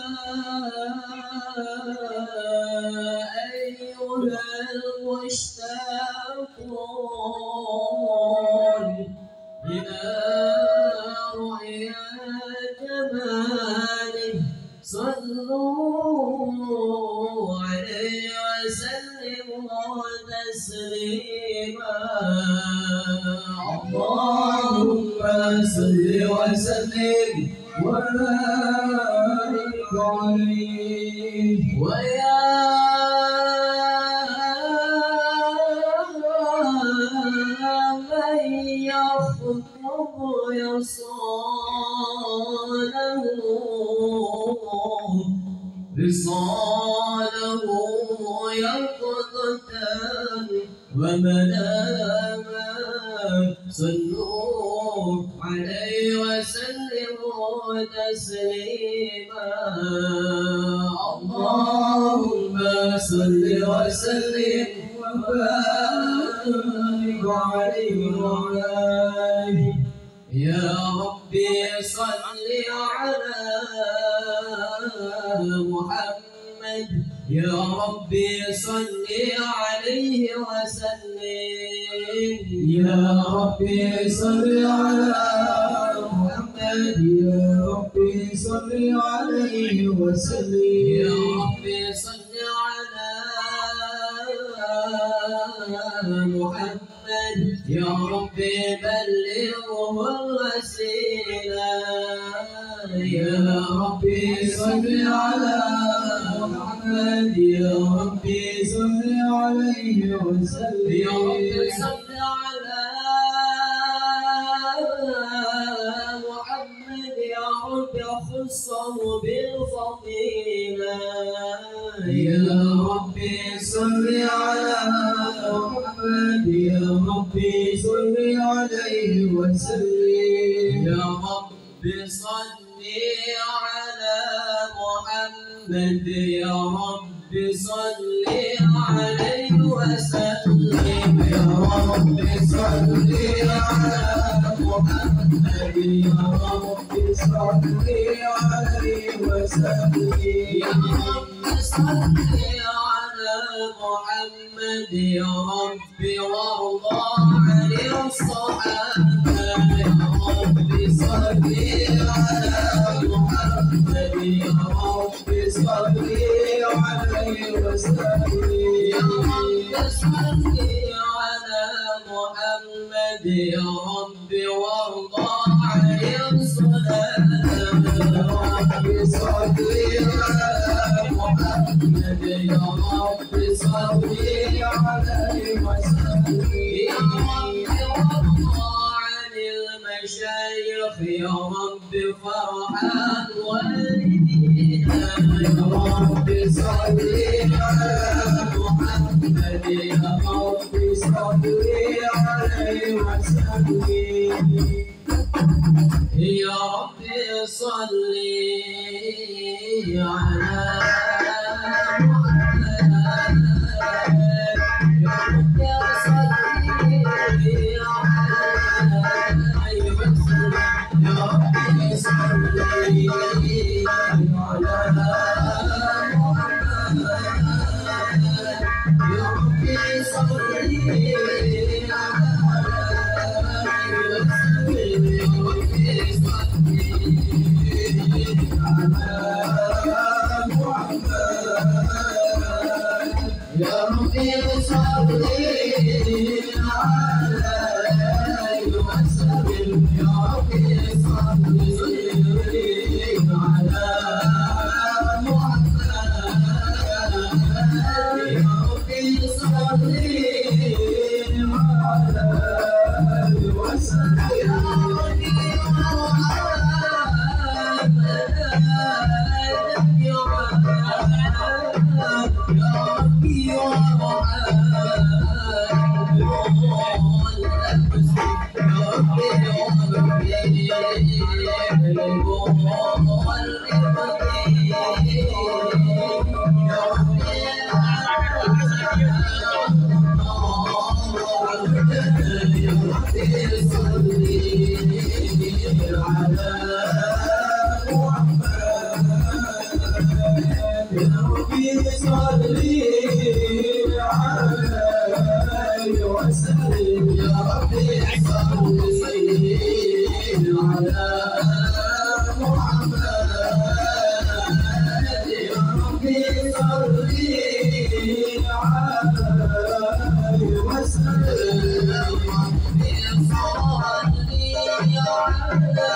أيها المشتاقون إلى رؤيا جماله صلوا عليه وسلموا تسليما. اللهم صل وسلم وبارك عليه. ويا من يخطب وصاله يقظة ومناما صلوا عليه وسلموا تسليما. اللهم صل وسلم وبارك عليه وعلى آله. يا ربي صل على محمد، يا ربي صل عليه وسلم. يا ربي صل على محمد، يا ربي صل عليه وسلم. يا ربي صل على محمد، يا ربي بلغه الوسيلة. يا ربي صل على محمد، يا ربي صل عليه وسلم. يا ربي صل على محمد، يا ربي خصه بالفضيلة. يا ربي صل على محمد، يا ربي صل عليه وسلم. يا ربي صل على محمد، يا ربي صل عليه وسلم. يا ربي صل على محمد، يا ربي صل عليه وسلم. يا ربي صل على محمد، يا ربي وارضى عن الصحابة. يا ربي صل على محمد، يا ربي صل عليه وسلم. يا ربي صل على محمد، يا ربي وارضى عن الصلاة. يا ربي صل على محمد، يا ربي صل عليه وسلم. يا ربي وارضى عن المشايخ، يا ربي فرحان والدينا. يا ربي صل على محمد، يا ربي صل عليه وسلم. يا ربي صل على ربي صلي عليه وسلم يا ربي صلي على محمد يا ربي صلي عليه وسلم يا ربي صلي على